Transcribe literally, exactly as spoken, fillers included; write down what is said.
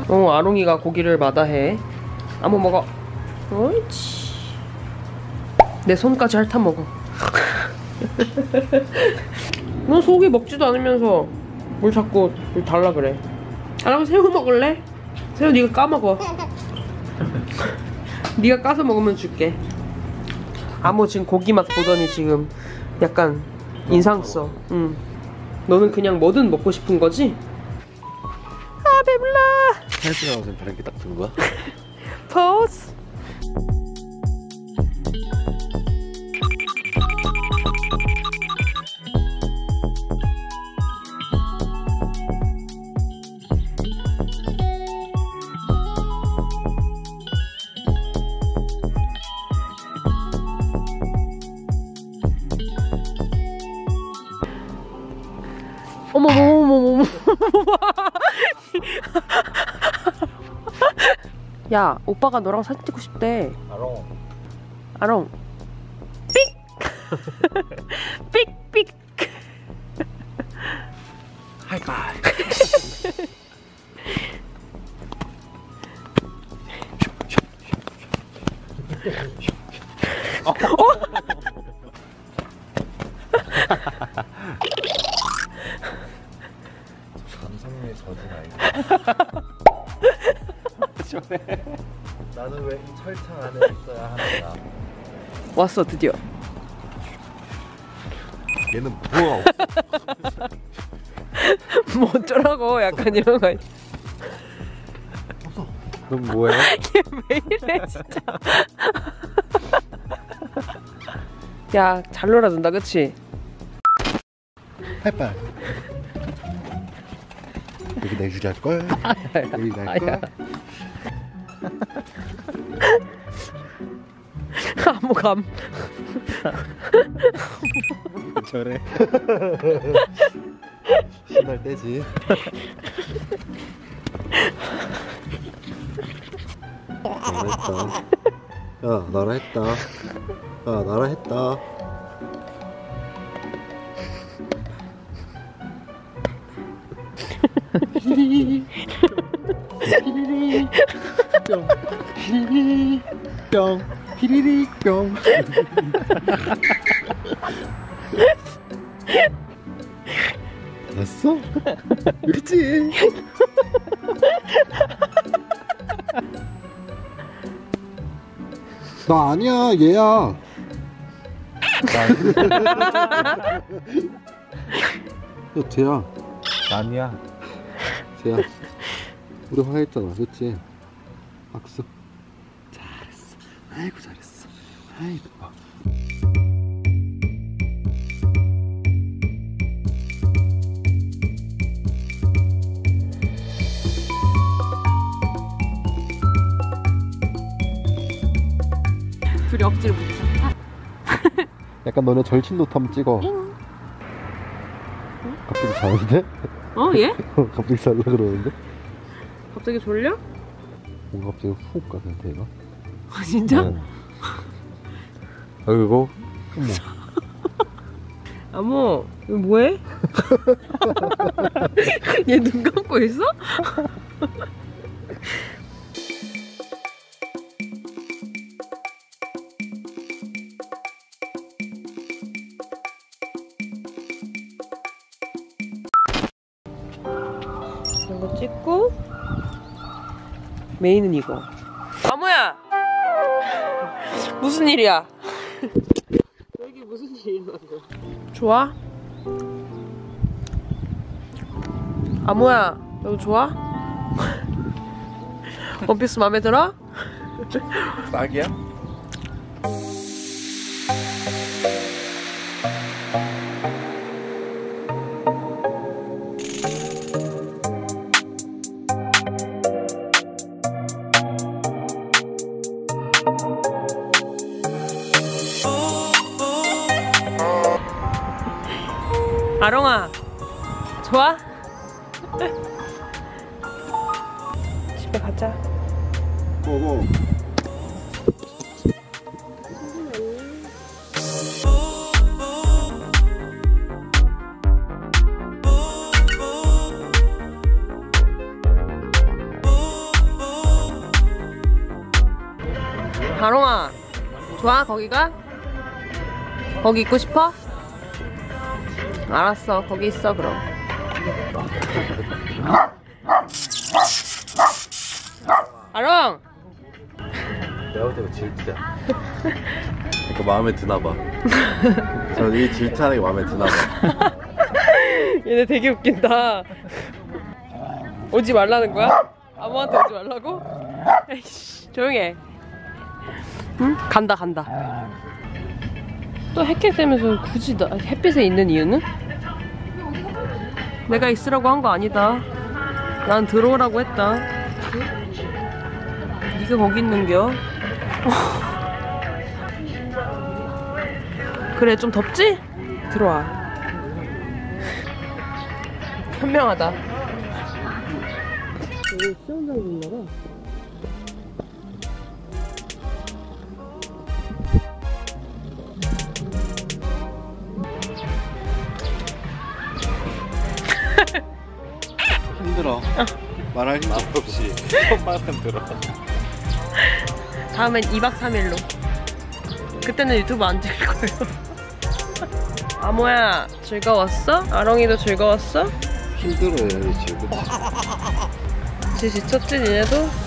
어, 아롱이가 고기를 마다해. 아무 먹어. 옳지. 내 손까지 핥아 먹어. 너 소고기 먹지도 않으면서 뭘 자꾸 뭘 달라 그래. 아롱 새우 먹을래? 새우 네가 까먹어. 네가 까서 먹으면 줄게. 아무 지금 고기 맛 보더니 지금 약간 인상 써. 응. 너는 그냥 뭐든 먹고 싶은 거지? 아 배불러. 헬스 나와서 바람기 딱 든 거야? 포즈. 어머머머머머. 야, 오빠가 너랑 사진 찍고 싶대. 아롱. 아롱. 삑. 삑삑. 하이파이. 어? 감성의 저진 아이가. 나는 왜 이 철창 안에 있어야 하는가? 왔어 드디어. 얘는 뭐가 없어? 뭐 어쩌라고 약간 이런 거. 없어. 넌 뭐해? 얘 왜 이래 진짜. 야, 잘 놀아준다 그치? 하이파이. 여기 내주리 할걸? 여기 갈걸? 아무 감. 저래. 신날 때지. 나라 했다. 야, 나라 했다. 야, 나라 했다. 히리리 히리리 뿅 히리리 뿅 히리리 뿅. 됐어? 그렇지. 나 아니야, 얘야. 야, 쟤야. 아니야. 쟤야. 우리 화해했잖아, 그치? 박수. 잘했어. 아이고, 잘했어. 아이고. 둘이 억지로 부딪혔다. 약간 너네 절친도 한번 찍어. 응? 갑자기 자는데? 어 얘? 갑자기 잘라 그러는데? 갑자기 졸려? 뭔가 갑자기 훅 가는데 얘가? 아 진짜? 네. 아이고. 아모 이거 뭐해? 얘 눈 감고 있어? 이거 찍고 메인은 이거. 아모야 무슨 일이야? 여기 무슨 일이 일어났어? 좋아? 아모야 너 좋아? 원피스 맘에 들어? 딱이야? 아롱아 좋아? 집에 가자. 고고. 아롱아, 좋아 거기가? 거기 있고 싶어? 알았어, 거기 있어 그럼. 아롱! 내가 볼 때는 질투야. 이거 마음에 드나봐. 저이 질투하는 게 마음에 드나봐. 얘네 되게 웃긴다. 오지 말라는 거야? 아무한테 오지 말라고? 에이씨, 조용해. 응? 간다 간다. 또 헥헥대면서 굳이 나 햇빛에 있는 이유는? 내가 있으라고 한 거 아니다. 난 들어오라고 했다. 네가 거기 있는겨? 그래, 좀 덥지? 들어와. 현명하다. 여기 수영장이 있나봐. 힘들어. 말할 힘도 없이 손만 흔들어. 다음엔 이박 삼일로. 그때는 유튜브 안 찍을 거예요. 아모야, 즐거웠어? 아롱이도 즐거웠어? 힘들어요 지금. 지 지쳤지, 니네도?